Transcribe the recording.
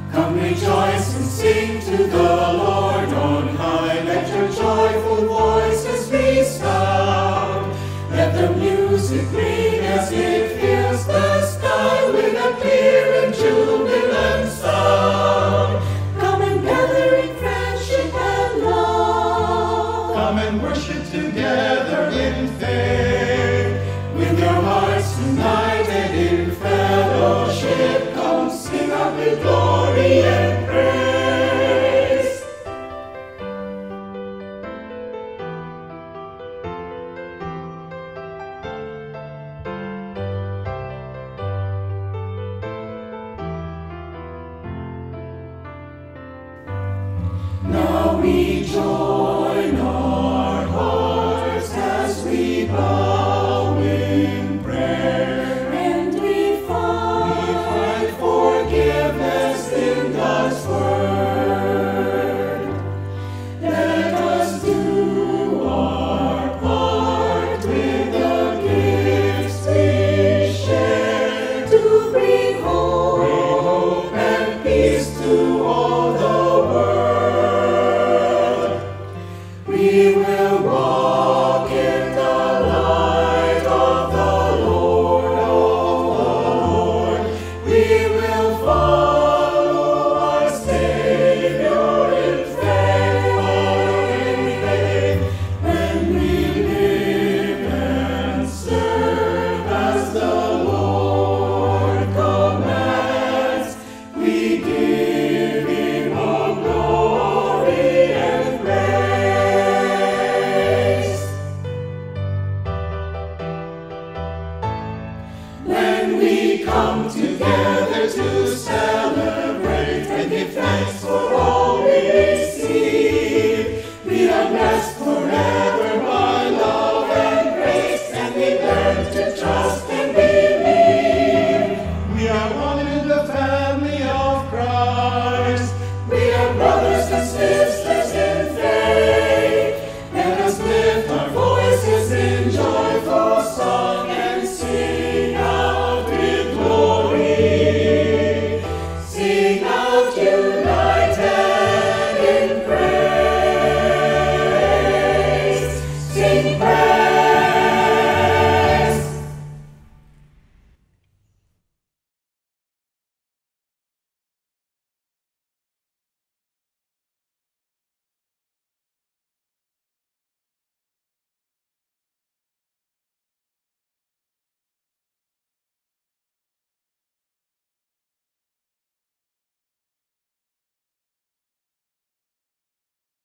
Come rejoice and sing to the Lord on high. Let your joyful voices resound. Let the music ring as it fills the sky with a clear and jubilant sound. Come and gather in friendship and love. Come and worship together in faith. With your hearts united in fellowship, come sing out with glory and praise. Now we join our hearts as we bow in prayer, and we find forgiveness in God's word. Let us do our part with the gifts we share to bring hope and peace to all the world. We will walk in the light of the Lord. We will follow our Savior in faith. When we live and serve as the Lord commands, we give Him all glory and praise. When we come together to celebrate and give thanks for all we receive, we are blessed forever by love and grace, and we learn to trust and believe. We are one in the